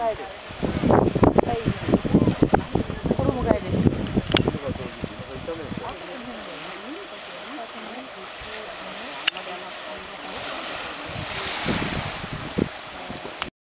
える。はい。衣替えです。